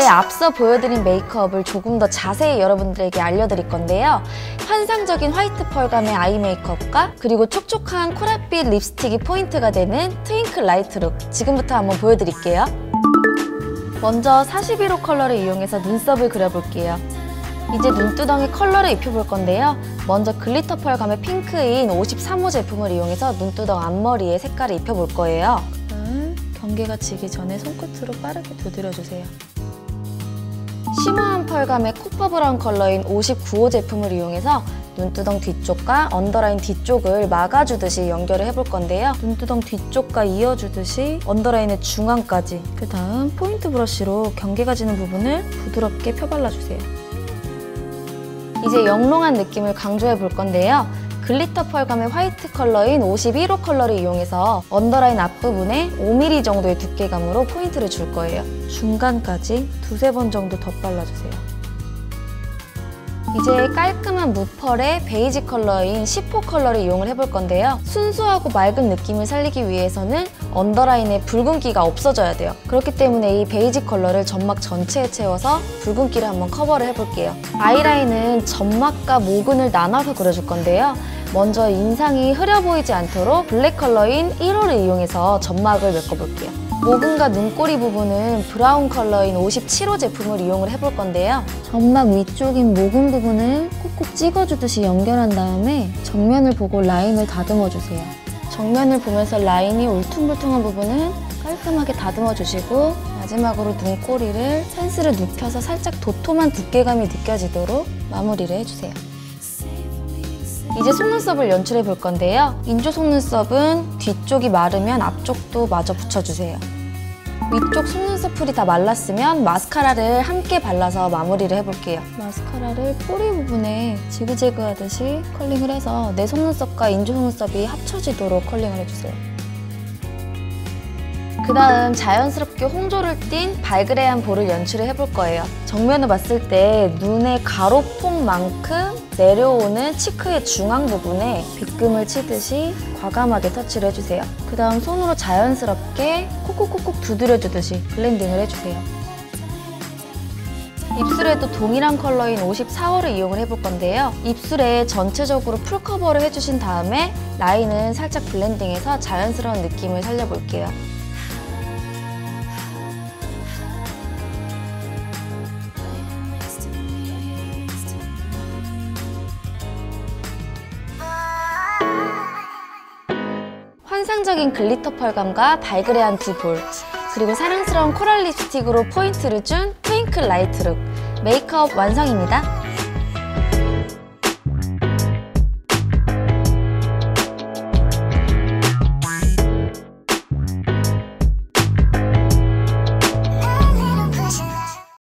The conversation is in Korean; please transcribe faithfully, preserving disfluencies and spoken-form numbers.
앞서 보여드린 메이크업을 조금 더 자세히 여러분들에게 알려드릴 건데요. 환상적인 화이트 펄감의 아이 메이크업과 그리고 촉촉한 코랄빛 립스틱이 포인트가 되는 트윙클 라이트 룩, 지금부터 한번 보여드릴게요. 먼저 사십일 호 컬러를 이용해서 눈썹을 그려볼게요. 이제 눈두덩이 컬러를 입혀볼 건데요. 먼저 글리터 펄감의 핑크인 오십삼 호 제품을 이용해서 눈두덩 앞머리에 색깔을 입혀볼 거예요. 그다음 경계가 지기 전에 손끝으로 빠르게 두드려주세요. 쉬머한 펄감의 코파 브라운 컬러인 오십구 호 제품을 이용해서 눈두덩 뒤쪽과 언더라인 뒤쪽을 막아주듯이 연결을 해볼 건데요. 눈두덩 뒤쪽과 이어주듯이 언더라인의 중앙까지. 그 다음 포인트 브러쉬로 경계가 지는 부분을 부드럽게 펴발라주세요. 이제 영롱한 느낌을 강조해 볼 건데요. 글리터 펄감의 화이트 컬러인 오십일 호 컬러를 이용해서 언더라인 앞부분에 오 밀리미터 정도의 두께감으로 포인트를 줄 거예요. 중간까지 두세 번 정도 덧발라주세요. 이제 깔끔한 무펄의 베이지 컬러인 십 호 컬러를 이용을 해볼 건데요. 순수하고 맑은 느낌을 살리기 위해서는 언더라인에 붉은기가 없어져야 돼요. 그렇기 때문에 이 베이지 컬러를 점막 전체에 채워서 붉은기를 한번 커버를 해볼게요. 아이라인은 점막과 모근을 나눠서 그려줄 건데요. 먼저 인상이 흐려 보이지 않도록 블랙 컬러인 일 호를 이용해서 점막을 메꿔볼게요. 모근과 눈꼬리 부분은 브라운 컬러인 오십칠 호 제품을 이용을 해볼 건데요. 점막 위쪽인 모근 부분을 콕콕 찍어주듯이 연결한 다음에 정면을 보고 라인을 다듬어주세요. 정면을 보면서 라인이 울퉁불퉁한 부분은 깔끔하게 다듬어주시고 마지막으로 눈꼬리를 펜슬을 눕혀서 살짝 도톰한 두께감이 느껴지도록 마무리를 해주세요. 이제 속눈썹을 연출해 볼 건데요. 인조 속눈썹은 뒤쪽이 마르면 앞쪽도 마저 붙여주세요. 위쪽 속눈썹 풀이 다 말랐으면 마스카라를 함께 발라서 마무리를 해볼게요. 마스카라를 뿌리 부분에 지그재그하듯이 컬링을 해서 내 속눈썹과 인조 속눈썹이 합쳐지도록 컬링을 해주세요. 그 다음 자연스럽게 홍조를 띤 발그레한 볼을 연출을 해볼 거예요. 정면을 봤을 때 눈의 가로폭만큼 내려오는 치크의 중앙 부분에 빗금을 치듯이 과감하게 터치를 해주세요. 그 다음 손으로 자연스럽게 콕콕콕콕 두드려주듯이 블렌딩을 해주세요. 입술에도 동일한 컬러인 오십사 호를 이용을 해볼 건데요. 입술에 전체적으로 풀커버를 해주신 다음에 라인은 살짝 블렌딩해서 자연스러운 느낌을 살려볼게요. 환상적인 글리터 펄감과 발그레한 두 볼, 그리고 사랑스러운 코랄 립스틱으로 포인트를 준 트윙클 라이트 룩, 메이크업 완성입니다.